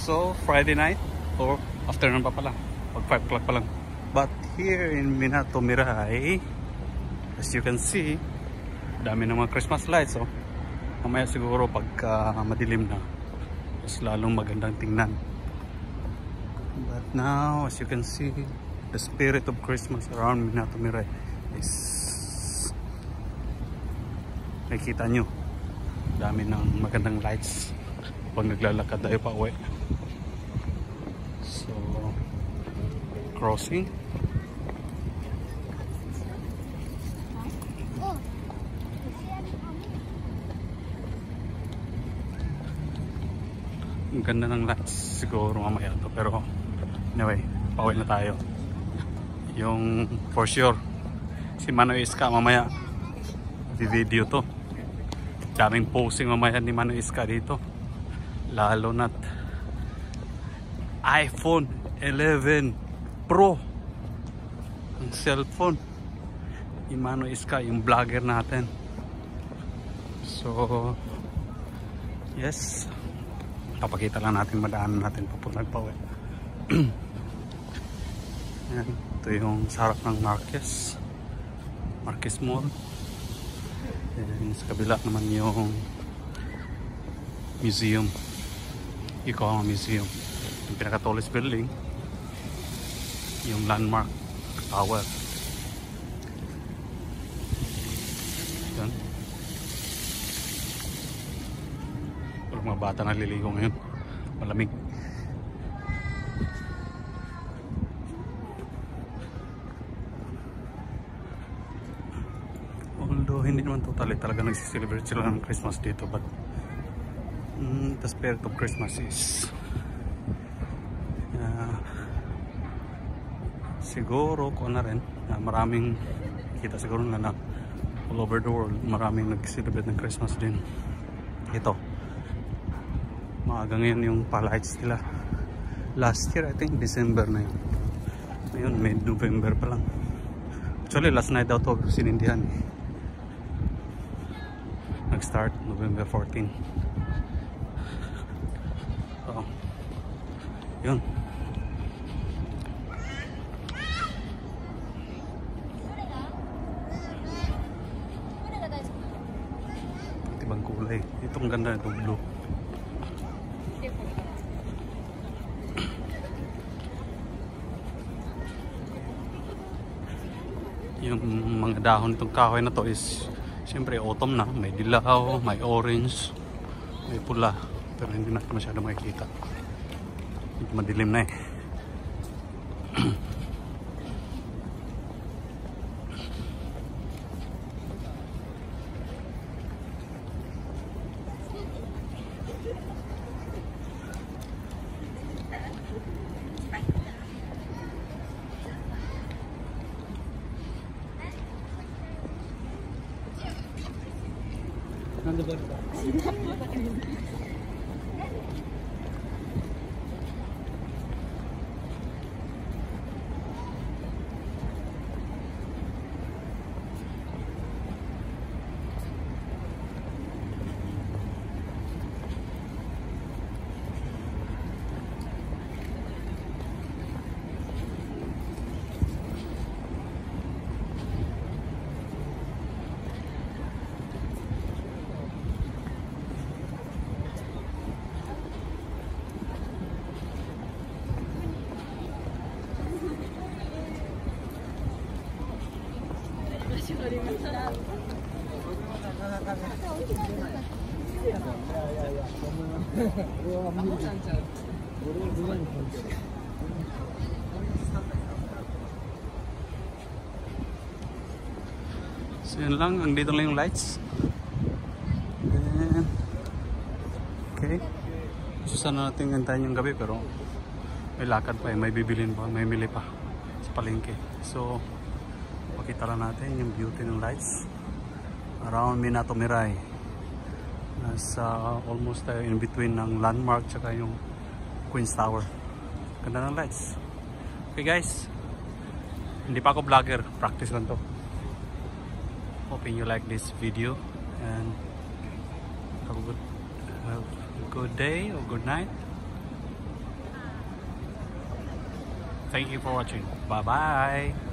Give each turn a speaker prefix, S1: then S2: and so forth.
S1: So Friday night or afternoon pa pala, pag 5 o'clock pa lang. But here in Minato Miray, as you can see, dami ng mga Christmas lights. So mamaya siguro pagka madilim na, mas lalong magandang tingnan. But now, as you can see, the spirit of Christmas around Minato Miray is, nakikita nyo, dami ng magandang lights pag naglalakad tayo pa uwi. So crossing, ang ganda ng lights siguro mamaya to, pero anyway, pauwi na tayo. Yung for sure si Manoy Iska mamaya video to, daming posing mamaya ni Manoy Iska dito, lalo na't iPhone 11 Pro ang cellphone ni Manoy Iska, yung vlogger natin. So yes, papakita lang natin, madaanan natin papunta pa uwi. Yan, ito yung sarap ng Marquez Mall. And sa kabila naman yung museum, Yokohama Museum, yung pinaka-tallest building, yung landmark tower. Yan, walang mga bata naliligo ngayon, malamig. Although hindi naman totally talaga nagsiselebrate sila ng Christmas dito, but the spirit of Christmas is siguro ko na rin maraming kita siguro na all over the world, maraming nag-celebrate ng Christmas din. Ito, maaga ngayon yung pa-lights nila. Last year I think December na yun, ngayon mid-November pa lang. Actually last night daw to sinindihan, nag-start November 14. So yun, ibang kulay. Itong ganda, itong blue. Yung mga dahon itong kahoy na to is siyempre autumn na, may dilaw, may orange, may pula, pero hindi natin masyado makikita, madilim na eh. So yun lang, ang dito lang yung lights. And, okay, susana natin gantahin yung gabi, pero may lakad pa eh, may bibilin pa, may mili pa sa palengke. So pakita lang natin yung beauty ng lights around Minato Miray. Nasa almost tayo in between ng landmark tsaka yung Queen's Tower. Ganda ng lights. Okay guys, hindi pa ako vlogger, practice lang to. Hoping you like this video and have a good day or good night. Thank you for watching. Bye-bye!